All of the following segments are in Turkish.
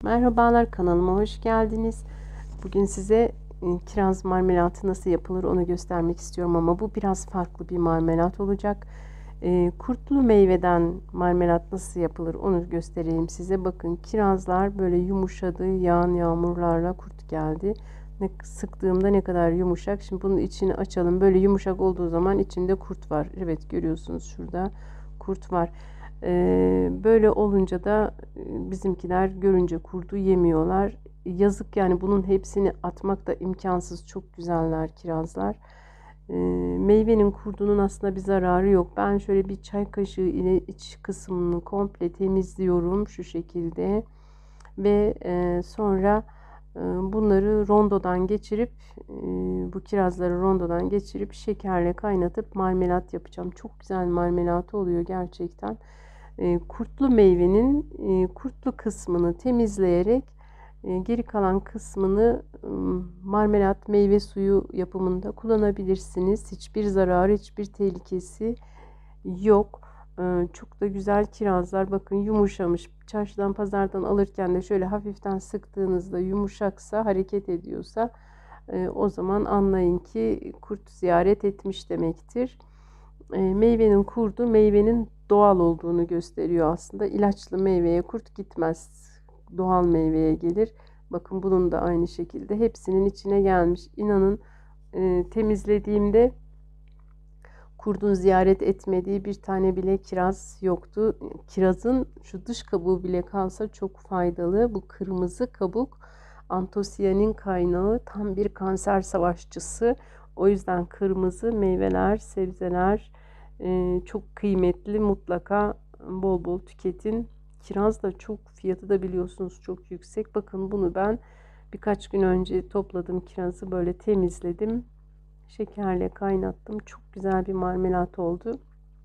Merhabalar, kanalıma hoş geldiniz. Bugün size kiraz marmelatı nasıl yapılır onu göstermek istiyorum ama bu biraz farklı bir marmelat olacak. Kurtlu meyveden marmelat nasıl yapılır onu göstereyim size. Bakın, kirazlar böyle yumuşadı, yağan yağmurlarla kurt geldi. Sıktığımda ne kadar yumuşak. Şimdi bunun içini açalım. Böyle yumuşak olduğu zaman içinde kurt var. Evet, görüyorsunuz şurada kurt var. Böyle olunca da bizimkiler görünce kurdu yemiyorlar. Yazık yani, bunun hepsini atmak da imkansız. Çok güzeller kirazlar. Meyvenin kurdunun aslında bir zararı yok. Ben şöyle bir çay kaşığı ile iç kısmını komple temizliyorum şu şekilde ve sonra bunları rondodan geçirip bu kirazları rondodan geçirip şekerle kaynatıp marmelat yapacağım. Çok güzel marmelat oluyor gerçekten. Kurtlu meyvenin kurtlu kısmını temizleyerek geri kalan kısmını marmelat, meyve suyu yapımında kullanabilirsiniz. Hiçbir zararı, hiçbir tehlikesi yok. Çok da güzel kirazlar. Bakın, yumuşamış. Çarşıdan, pazardan alırken de şöyle hafiften sıktığınızda yumuşaksa, hareket ediyorsa o zaman anlayın ki kurt ziyaret etmiş demektir. Meyvenin kurdu meyvenin doğal olduğunu gösteriyor aslında. İlaçlı meyveye kurt gitmez. Doğal meyveye gelir. Bakın, bunun da aynı şekilde hepsinin içine gelmiş. İnanın, temizlediğimde kurdun ziyaret etmediği bir tane bile kiraz yoktu. Kirazın şu dış kabuğu bile kalsa çok faydalı. Bu kırmızı kabuk antosiyanin kaynağı, tam bir kanser savaşçısı. O yüzden kırmızı meyveler, sebzeler çok kıymetli. Mutlaka bol bol tüketin. Kiraz da çok, fiyatı da biliyorsunuz çok yüksek. Bakın, bunu ben birkaç gün önce topladım kirazı, böyle temizledim. Şekerle kaynattım. Çok güzel bir marmelat oldu.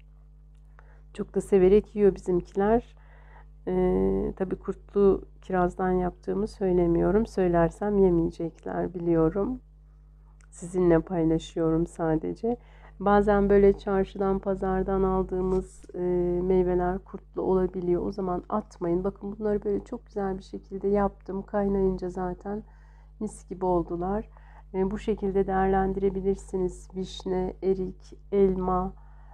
Çok da severek yiyor bizimkiler. Tabii kurtlu kirazdan yaptığımı söylemiyorum. Söylersem yemeyecekler, biliyorum. Sizinle paylaşıyorum sadece. Bazen böyle çarşıdan, pazardan aldığımız meyveler kurtlu olabiliyor. O zaman atmayın. Bakın, bunları böyle çok güzel bir şekilde yaptım. Kaynayınca zaten mis gibi oldular. Bu şekilde değerlendirebilirsiniz. Vişne, erik, elma,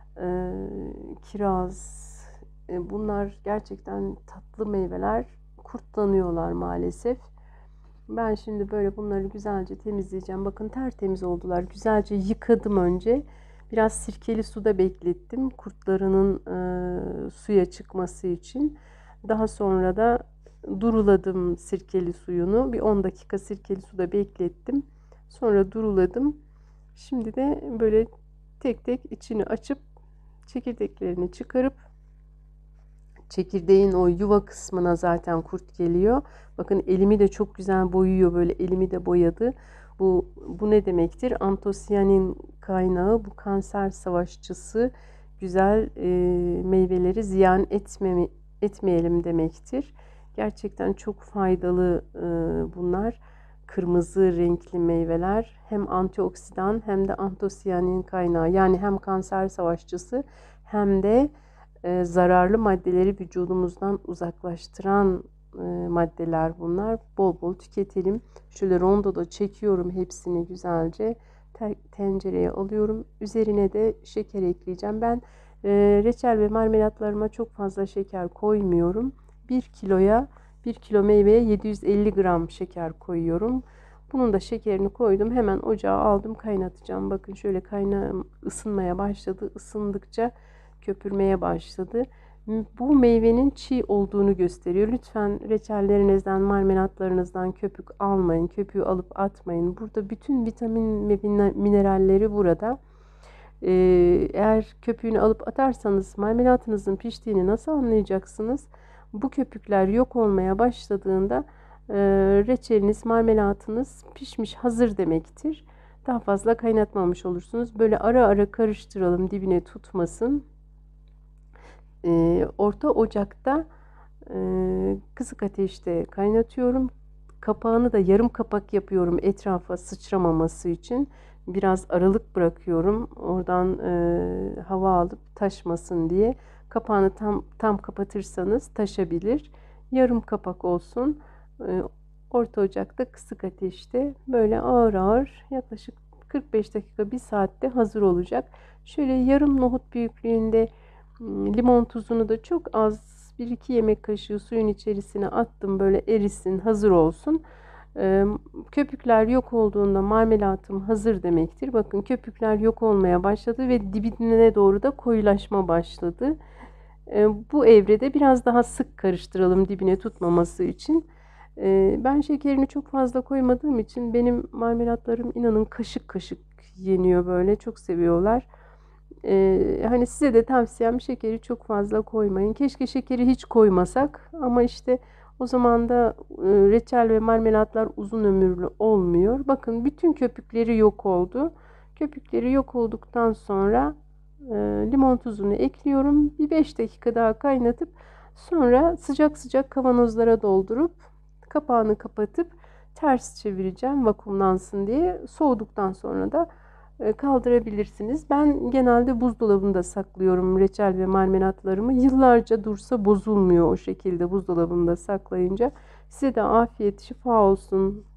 kiraz. Bunlar gerçekten tatlı meyveler. Kurtlanıyorlar maalesef. Ben şimdi böyle bunları güzelce temizleyeceğim. Bakın, tertemiz oldular. Güzelce yıkadım önce. Biraz sirkeli suda beklettim. Kurtlarının suya çıkması için. Daha sonra da duruladım sirkeli suyunu. Bir 10 dakika sirkeli suda beklettim. Sonra duruladım. Şimdi de böyle tek tek içini açıp çekirdeklerini çıkarıp, çekirdeğin o yuva kısmına zaten kurt geliyor. Bakın, elimi de çok güzel boyuyor, böyle elimi de boyadı. Bu ne demektir? Antosiyanin kaynağı, bu kanser savaşçısı güzel meyveleri ziyan etmeyelim demektir. Gerçekten çok faydalı bunlar. Kırmızı renkli meyveler hem antioksidan hem de antosiyanin kaynağı. Yani hem kanser savaşçısı hem de zararlı maddeleri vücudumuzdan uzaklaştıran maddeler bunlar. Bol bol tüketelim. Şöyle rondoda çekiyorum hepsini güzelce. Tencereye alıyorum. Üzerine de şeker ekleyeceğim. Ben reçel ve marmelatlarıma çok fazla şeker koymuyorum. 1 kilo meyveye 750 gram şeker koyuyorum. Bunun da şekerini koydum. Hemen ocağa aldım, kaynatacağım. Bakın, şöyle ısınmaya başladı. Isındıkça köpürmeye başladı. Bu meyvenin çiğ olduğunu gösteriyor. Lütfen reçellerinizden, marmelatlarınızdan köpük almayın. Köpüğü alıp atmayın. Burada bütün vitamin ve mineralleri burada. Eğer köpüğünü alıp atarsanız marmelatınızın piştiğini nasıl anlayacaksınız? Bu köpükler yok olmaya başladığında reçeliniz, marmelatınız pişmiş, hazır demektir. Daha fazla kaynatmamış olursunuz. Böyle ara ara karıştıralım, dibine tutmasın. Orta ocakta kısık ateşte kaynatıyorum. Kapağını da yarım kapak yapıyorum, etrafa sıçramaması için. Biraz aralık bırakıyorum. Oradan hava alıp taşmasın diye. Kapağını tam kapatırsanız taşabilir. Yarım kapak olsun. E, Orta ocakta kısık ateşte böyle ağır ağır yaklaşık 45 dakika, bir saatte hazır olacak. Şöyle yarım nohut büyüklüğünde limon tuzunu da çok az, 1-2 yemek kaşığı suyun içerisine attım, böyle erisin, hazır olsun. Ee, Köpükler yok olduğunda marmelatım hazır demektir. Bakın, köpükler yok olmaya başladı ve dibine doğru da koyulaşma başladı. Bu evrede biraz daha sık karıştıralım, dibine tutmaması için. Ben şekerini çok fazla koymadığım için benim marmelatlarım, inanın, kaşık kaşık yeniyor böyle. Çok seviyorlar. Hani size de tavsiyem, şekeri çok fazla koymayın. Keşke şekeri hiç koymasak, ama işte o zaman da reçel ve marmelatlar uzun ömürlü olmuyor. Bakın, bütün köpükleri yok oldu. Köpükleri yok olduktan sonra limon tuzunu ekliyorum. Bir 5 dakika daha kaynatıp sonra sıcak sıcak kavanozlara doldurup kapağını kapatıp ters çevireceğim vakumlansın diye. Soğuduktan sonra da kaldırabilirsiniz. Ben genelde buzdolabında saklıyorum reçel ve marmelatlarımı. Yıllarca dursa bozulmuyor o şekilde buzdolabında saklayınca. Size de afiyet, şifa olsun.